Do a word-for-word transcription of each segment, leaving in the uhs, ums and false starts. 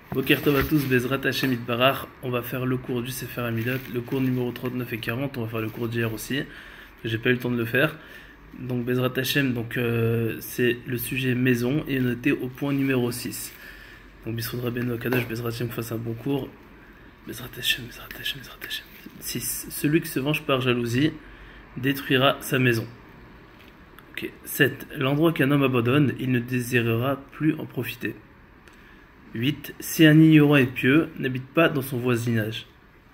Boker Tov à tous, Bezrat Hashem Itbarach. On va faire le cours du Sefer Hamidot, le cours numéro trente-neuf et quarante. On va faire le cours d'hier aussi, j'ai pas eu le temps de le faire. Donc Bezrat Hashem, donc euh, c'est le sujet maison et noté au point numéro six. Donc Bissoud Rabbeinu Akadosh, Bezrat Hashem fasse un bon cours. Bezrat Hashem, Bezrat Hashem, Bezrat Hashem. six. Celui qui se venge par jalousie détruira sa maison. Ok. sept. L'endroit qu'un homme abandonne, il ne désirera plus en profiter. huit. Si un ignorant est pieux, n'habite pas dans son voisinage.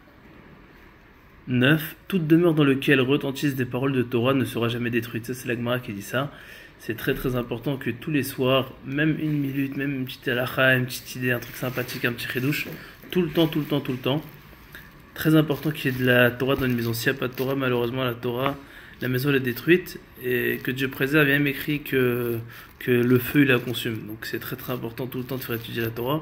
neuf. Toute demeure dans laquelle retentissent des paroles de Torah ne sera jamais détruite. Ça, c'est la Gemara qui dit ça. C'est très très important que tous les soirs, même une minute, même une petite halakha, une petite idée, un truc sympathique, un petit chidouche, tout le temps, tout le temps, tout le temps. Très important qu'il y ait de la Torah dans une maison. S'il n'y a pas de Torah, malheureusement, la Torah, la maison elle est détruite, et que Dieu préserve, il y a même écrit que, que le feu il la consume. Donc c'est très très important tout le temps de faire étudier la Torah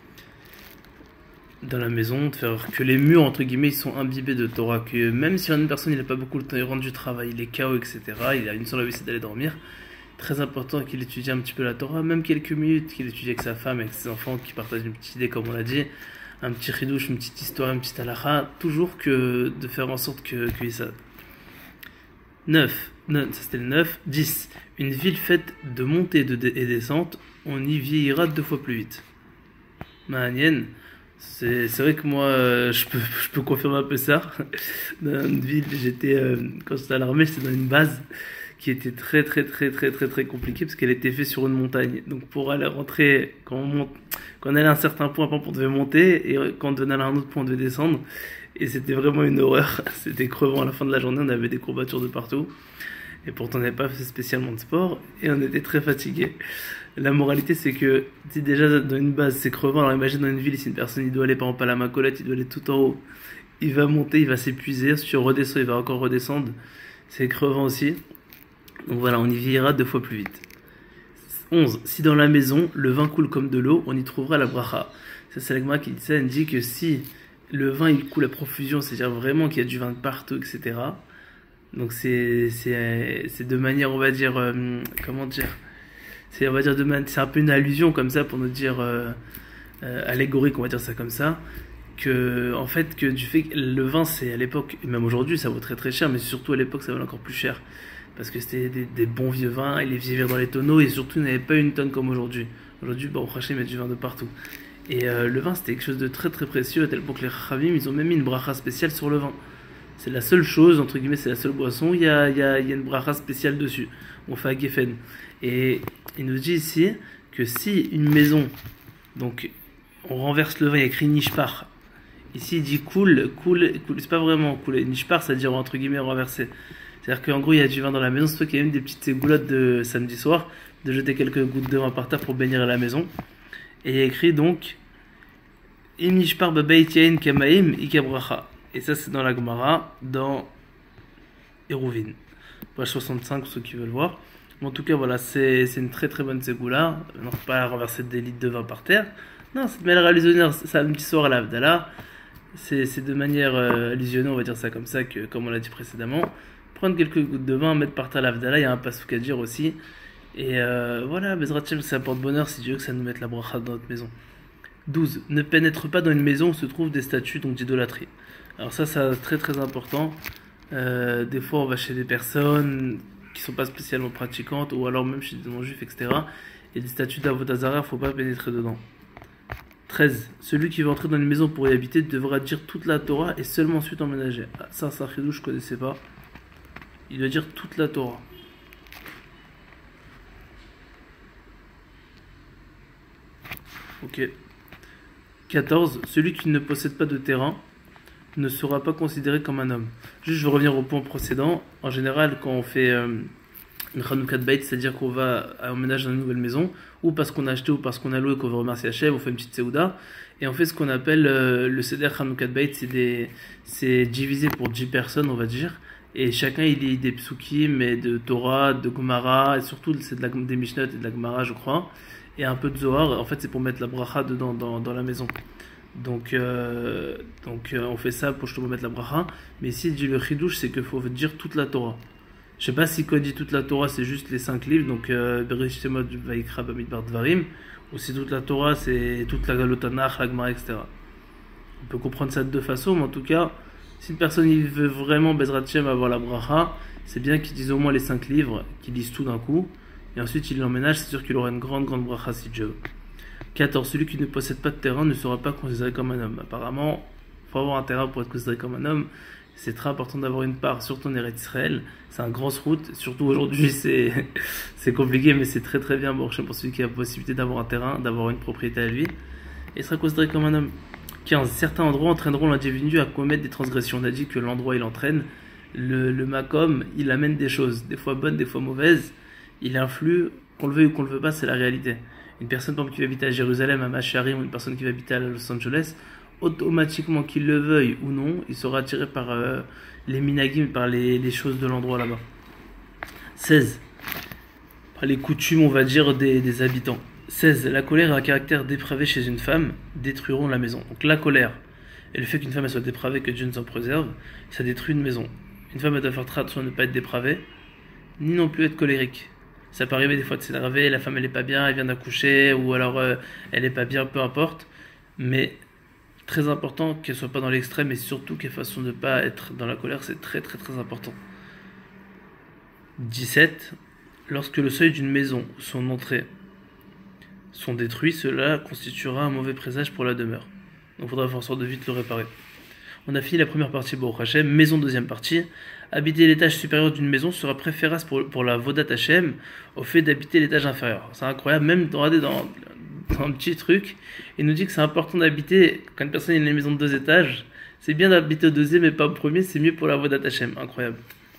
dans la maison, de faire que les murs entre guillemets ils sont imbibés de Torah, que même si une personne il n'a pas beaucoup de temps, il rentre du travail, il est K O, et cetera. Il a une seule envie, c'est d'aller dormir. Très important qu'il étudie un petit peu la Torah, même quelques minutes, qu'il étudie avec sa femme, avec ses enfants, qu'il partage une petite idée comme on l'a dit, un petit chidouche, une petite histoire, une petite halakha, toujours que de faire en sorte que, que ça. neuf. Non, ça c'était le neuf. dix. Une ville faite de montées de dé et descentes, on y vieillira deux fois plus vite. Manienne, c'est vrai que moi, euh, je, peux, je peux confirmer un peu ça. Dans une ville, j'étais, euh, quand j'étais à l'armée, j'étais dans une base qui était très très très très très très compliquée parce qu'elle était faite sur une montagne. Donc pour aller rentrer, quand on, monte, quand on allait à un certain point, on devait monter, et quand on devait aller à un autre point, on devait descendre. Et c'était vraiment une horreur, c'était crevant à la fin de la journée, on avait des courbatures de partout. Et pourtant on n'avait pas fait spécialement de sport, et on était très fatigués. La moralité c'est que, si déjà dans une base c'est crevant, alors imagine dans une ville, si une personne il doit aller par exemple à la Macolette, il doit aller tout en haut, il va monter, il va s'épuiser, si on redescend, il va encore redescendre, c'est crevant aussi. Donc voilà, on y vieillira deux fois plus vite. onze. Si dans la maison, le vin coule comme de l'eau, on y trouvera la bracha. Ça c'est l'agma qui dit ça, elle dit que si le vin il coule à profusion, c'est-à-dire vraiment qu'il y a du vin de partout, et cetera. Donc c'est c'est de manière, on va dire, euh, comment dire, c'est on va dire de c'est un peu une allusion comme ça pour nous dire euh, euh, allégorique, on va dire ça comme ça, que en fait que du fait que le vin c'est à l'époque, et même aujourd'hui ça vaut très très cher, mais surtout à l'époque ça valait encore plus cher parce que c'était des, des bons vieux vins et les vieux vins dans les tonneaux, et surtout il n'y avait pas une tonne comme aujourd'hui. Aujourd'hui, bon, franchement, ils mettent du vin de partout. Et euh, le vin c'était quelque chose de très très précieux, à tel point que les Chavim ils ont même mis une bracha spéciale sur le vin. C'est la seule chose, entre guillemets, c'est la seule boisson, il y a, il y a, il y a une bracha spéciale dessus. On fait à Geffen. Et il nous dit ici que si une maison, donc on renverse le vin, il y a écrit Nishpar. Ici il dit cool, cool, cool, c'est pas vraiment cool. Nishpar, ça veut dire entre guillemets renversé. C'est-à-dire qu'en gros il y a du vin dans la maison, c'est toi qu'il y a même des petites goulottes de samedi soir, de jeter quelques gouttes de vin par terre pour bénir la maison. Et il y a écrit donc Im Nishpar Babeit Yain Kamaim Ikabracha. Et ça, c'est dans la Gemara, dans Eruvin. Page soixante-cinq, pour ceux qui veulent voir. Mais en tout cas, voilà, c'est une très très bonne ségoula. Non, pas renverser des litres de vin par terre. Non, c'est de manière allusionnaire, samedi soir à la Havdalah. C'est de manière euh, allusionnaire, on va dire ça comme ça, que, comme on l'a dit précédemment. Prendre quelques gouttes de vin, mettre par terre à la Havdalah, il y a un passouk à dire aussi. Et euh, voilà, Bezrat Hashem, ça apporte bonheur si Dieu veut que ça nous mette la bracha dans notre maison. douze. Ne pénètre pas dans une maison où se trouvent des statues, donc d'idolâtrie. Alors ça, c'est très très important. Euh, des fois, on va chez des personnes qui sont pas spécialement pratiquantes, ou alors même chez des non-juifs, et cetera. Et des statues d'Avodah Zarah, il ne faut pas pénétrer dedans. treize. Celui qui veut entrer dans une maison pour y habiter devra dire toute la Torah et seulement ensuite emménager. Ah, ça, c'est un chidouche, je ne connaissais pas. Il doit dire toute la Torah. Ok. quatorze. Celui qui ne possède pas de terrain ne sera pas considéré comme un homme. Juste, je vais revenir au point précédent. En général, quand on fait euh, une Chanoukat Beit, c'est-à-dire qu'on va emménager dans une nouvelle maison, ou parce qu'on a acheté ou parce qu'on a loué, qu'on veut remercier Hachem, on fait une petite Seouda, et on fait ce qu'on appelle euh, le Seder Chanoukat Beit. C'est divisé pour dix personnes, on va dire, et chacun il lit des psukim, et de Torah, de Gemara, et surtout c'est de la, des Mishnot et de la Gemara, je crois, et un peu de Zohar. En fait, c'est pour mettre la bracha dedans, dans, dans la maison. Donc, euh, donc euh, on fait ça pour justement mettre la bracha. Mais ici, il dit le chidouche, c'est qu'il faut dire toute la Torah. Je sais pas si quand il dit toute la Torah, c'est juste les cinq livres, donc Bereshit Shemot Vayikra Bamidbar Dvarim, ou si toute la Torah c'est toute la le Tanakh, la Gemara, et cetera. On peut comprendre ça de deux façons, mais en tout cas, si une personne il veut vraiment Bezrat Hashem avoir la bracha, c'est bien qu'il dise au moins les cinq livres, qu'il dise tout d'un coup, et ensuite il l'emménage, c'est sûr qu'il aura une grande, grande bracha si Dieu veut. quatorze. Celui qui ne possède pas de terrain ne sera pas considéré comme un homme. Apparemment, il faut avoir un terrain pour être considéré comme un homme. C'est très important d'avoir une part, surtout en Eretz Israël. C'est un grand route, surtout aujourd'hui c'est c'est compliqué, mais c'est très très bien pour celui qui a la possibilité d'avoir un terrain, d'avoir une propriété à lui. Et il sera considéré comme un homme. quinze. Certains endroits entraîneront l'individu à commettre des transgressions. On a dit que l'endroit il entraîne, le, le makom il amène des choses, des fois bonnes, des fois mauvaises. Il influe, qu'on le veuille ou qu'on le veut pas, c'est la réalité. Une personne par exemple, qui va habiter à Jérusalem, à Macharim, ou une personne qui va habiter à Los Angeles, automatiquement qu'il le veuille ou non, il sera attiré par euh, les minagim, par les, les choses de l'endroit là-bas. seize. Par les coutumes, on va dire, des, des habitants. seize. La colère a un caractère dépravé chez une femme, détruiront la maison. Donc la colère et le fait qu'une femme elle soit dépravée, que Dieu nous en préserve, ça détruit une maison. Une femme elle doit faire très attention à ne pas être dépravée, ni non plus être colérique. Ça peut arriver des fois de s'énerver, la femme elle est pas bien, elle vient d'accoucher, ou alors euh, elle est pas bien, peu importe. Mais très important qu'elle soit pas dans l'extrême et surtout qu'elle fasse ne pas être dans la colère, c'est très très très important. dix-sept. Lorsque le seuil d'une maison ou son entrée sont détruits, cela constituera un mauvais présage pour la demeure. Donc il faudra faire en sorte de vite le réparer. On a fini la première partie, Baruch Hashem. Maison, deuxième partie. Habiter l'étage supérieur d'une maison sera préférable pour, pour la Vodat Hashem au fait d'habiter l'étage inférieur. C'est incroyable, même dans, dans, dans un petit truc, il nous dit que c'est important d'habiter, quand une personne a une maison de deux étages, c'est bien d'habiter au deuxième et pas au premier, c'est mieux pour la Vodat Hashem. Incroyable.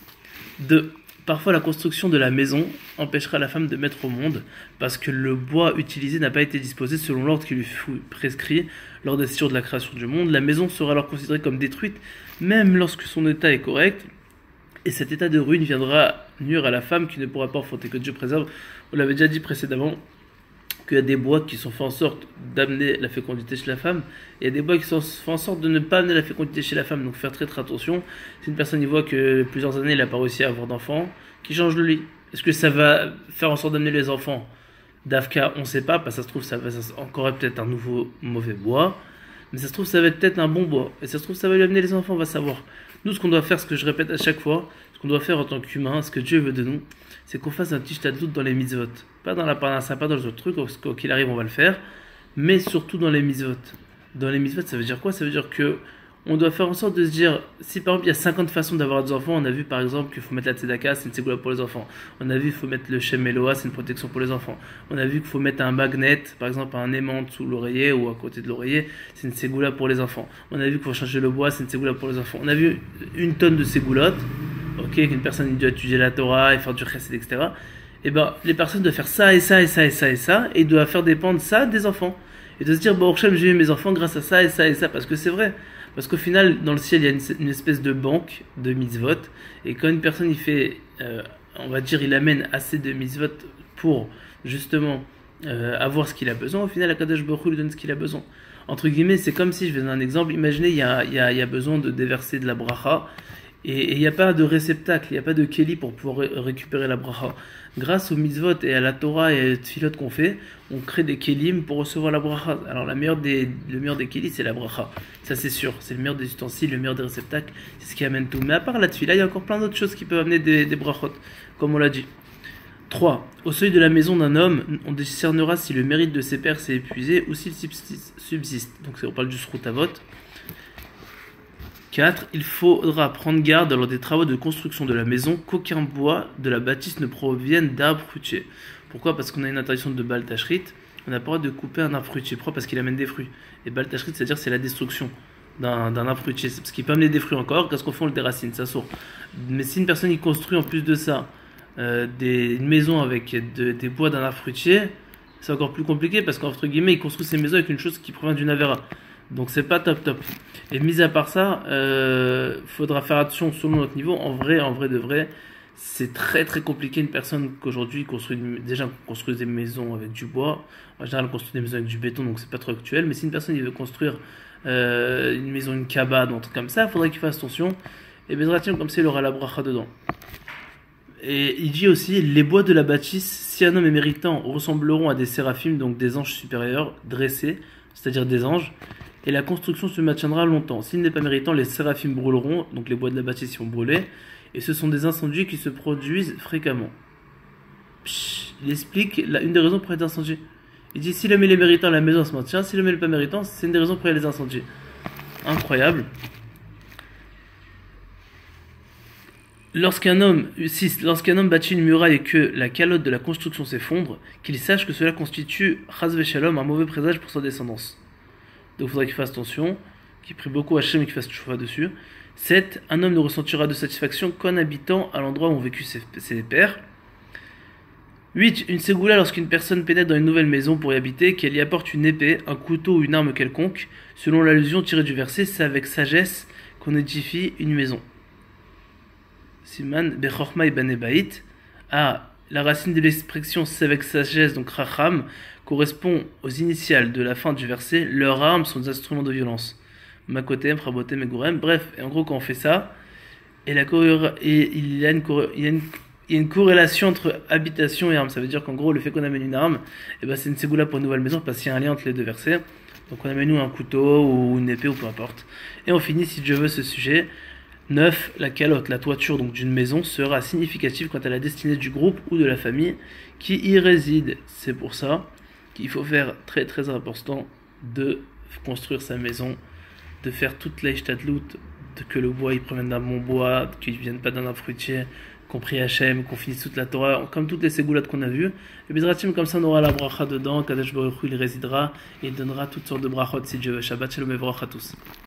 deux. Parfois, la construction de la maison empêchera la femme de mettre au monde parce que le bois utilisé n'a pas été disposé selon l'ordre qui lui fut prescrit lors des jours de la création du monde. La maison sera alors considérée comme détruite, même lorsque son état est correct. Et cet état de ruine viendra nuire à la femme qui ne pourra pas enfanter, que Dieu préserve. On l'avait déjà dit précédemment qu'il y a des bois qui sont faits en sorte d'amener la fécondité chez la femme, et il y a des bois qui sont faits en sorte de ne pas amener la fécondité chez la femme, donc faire très très attention. Si une personne y voit que plusieurs années il n'a pas réussi à avoir d'enfants, qu'il change le lit. Est-ce que ça va faire en sorte d'amener les enfants d'Afka? On ne sait pas, parce que ça se trouve ça va ça, encore peut-être un nouveau mauvais bois, mais ça se trouve ça va être peut-être un bon bois, et ça se trouve ça va lui amener les enfants, on va savoir. Nous ce qu'on doit faire, ce que je répète à chaque fois, ce qu'on doit faire en tant qu'humain, ce que Dieu veut de nous, c'est qu'on fasse un petit doute dans les mitzvot. Pas dans la parnassa, pas dans les autres trucs, quoi qu'il arrive, on va le faire, mais surtout dans les mitzvot. Dans les mitzvot, ça veut dire quoi? Ça veut dire que on doit faire en sorte de se dire, si par exemple il y a cinquante façons d'avoir des enfants, on a vu par exemple qu'il faut mettre la tzedaka, c'est une ségoula pour les enfants. On a vu qu'il faut mettre le shem Eloah, c'est une protection pour les enfants. On a vu qu'il faut mettre un magnet, par exemple un aimant sous l'oreiller ou à côté de l'oreiller, c'est une ségoula pour les enfants. On a vu qu'il faut changer le bois, c'est une ségoula pour les enfants. On a vu une tonne de ségoulottes, ok, qu'une personne doit étudier la Torah et faire du chesed, et cetera. Et ben les personnes doivent faire ça et ça et ça et ça et ça, et doivent faire dépendre ça des enfants. Et de se dire, bon, Hachem, j'ai eu mes enfants grâce à ça et ça et ça, parce que c'est vrai. Parce qu'au final, dans le ciel, il y a une, une espèce de banque de mitzvot. Et quand une personne, il fait, euh, on va dire, il amène assez de mitzvot pour, justement, euh, avoir ce qu'il a besoin, au final, Akadosh Baruch Hu lui donne ce qu'il a besoin. Entre guillemets, c'est comme si, je vais donner un exemple, imaginez, il y a, il y a, il y a besoin de déverser de la bracha, et il n'y a pas de réceptacle, il n'y a pas de keli pour pouvoir ré- récupérer la bracha. Grâce aux mitzvot et à la Torah et aux tfilot qu'on fait, on crée des kelim pour recevoir la bracha. Alors la meilleure des, le meilleur des kelis, c'est la bracha. Ça c'est sûr, c'est le meilleur des ustensiles, le meilleur des réceptacles, c'est ce qui amène tout. Mais à part la tfila, il y a encore plein d'autres choses qui peuvent amener des, des brachot, comme on l'a dit. trois. Au seuil de la maison d'un homme, on discernera si le mérite de ses pères s'est épuisé ou s'il subsiste. Donc on parle du sroutavot. quatre. Il faudra prendre garde lors des travaux de construction de la maison qu'aucun bois de la bâtisse ne provienne d'arbres fruitiers. Pourquoi? Parce qu'on a une interdiction de Baal Tachrit, on n'a pas le droit de couper un arbre fruitier. Pourquoi? Parce qu'il amène des fruits. Et Baal Tachrit, c'est-à-dire c'est la destruction d'un, d'un arbre fruitier. C'est parce qu'il peut amener des fruits encore, qu'est-ce qu'on fait? On le déracine, ça sort. Mais si une personne y construit en plus de ça euh, des, une maison avec de, des bois d'un arbre fruitier, c'est encore plus compliqué parce qu'entre guillemets, il construit ses maisons avec une chose qui provient d'une Avera. Donc c'est pas top top. Et mis à part ça, euh, faudra faire attention selon notre niveau. En vrai, en vrai de vrai, c'est très très compliqué une personne qu'aujourd'hui construit une, déjà construit des maisons avec du bois. En général, on construit des maisons avec du béton, donc c'est pas trop actuel. Mais si une personne il veut construire euh, une maison, une cabane, un truc comme ça, il faudrait qu'il fasse attention. Et Bezrat Hashem, comme ça, il aura la bracha dedans. Et il dit aussi, les bois de la bâtisse, si un homme est méritant, ressembleront à des séraphim, donc des anges supérieurs, dressés, c'est-à-dire des anges, et la construction se maintiendra longtemps. S'il n'est pas méritant, les séraphim brûleront, donc les bois de la bâtisse vont brûler, et ce sont des incendies qui se produisent fréquemment. Psh, il explique la, une des raisons pour les incendies. Il dit, si l'homme est méritant, la maison se maintient, si l'homme n'est pas méritant, c'est une des raisons pour les incendies. Incroyable. Lorsqu'un homme, si, lorsqu'un homme bâtit une muraille et que la calotte de la construction s'effondre, qu'il sache que cela constitue, chas v'shalom, un mauvais présage pour sa descendance. Donc il faudra qu'il fasse attention, qu'il prie beaucoup à Hachem et qu'il fasse tchouva dessus. sept. Un homme ne ressentira de satisfaction qu'en habitant à l'endroit où ont vécu ses, ses pères. huit. Une ségoula lorsqu'une personne pénètre dans une nouvelle maison pour y habiter, qu'elle y apporte une épée, un couteau ou une arme quelconque, selon l'allusion tirée du verset, c'est avec sagesse qu'on édifie une maison. Siman Bechorma Ibane Bait. Ah, la racine de l'expression c'est avec sagesse, donc Racham, correspond aux initiales de la fin du verset. Leurs armes sont des instruments de violence. Makotem, Rabotem, Megorem. Bref, et en gros, quand on fait ça, et, la et il, y a une il, y a une, il y a une corrélation entre habitation et arme. Ça veut dire qu'en gros, le fait qu'on amène une arme, et ben c'est une ségoula pour une nouvelle maison parce qu'il y a un lien entre les deux versets. Donc on amène nous un couteau ou une épée ou peu importe. Et on finit, si Dieu veut, ce sujet. neuf. La calotte, la toiture donc d'une maison sera significative quant à la destinée du groupe ou de la famille qui y réside. C'est pour ça qu'il faut faire très très important de construire sa maison, de faire toute la ishtadlout, que le bois il provienne d'un bon bois, qu'il ne vienne pas d'un arbre fruitier, qu'on prie Hachem, qu'on finisse toute la Torah, comme toutes les ségoulottes qu'on a vues. Et Bezratim, comme ça on aura la bracha dedans, Kadesh Baruch Hu il résidera et il donnera toutes sortes de brachot si Dieu veut. Shabbat Shalom et Baruch à tous.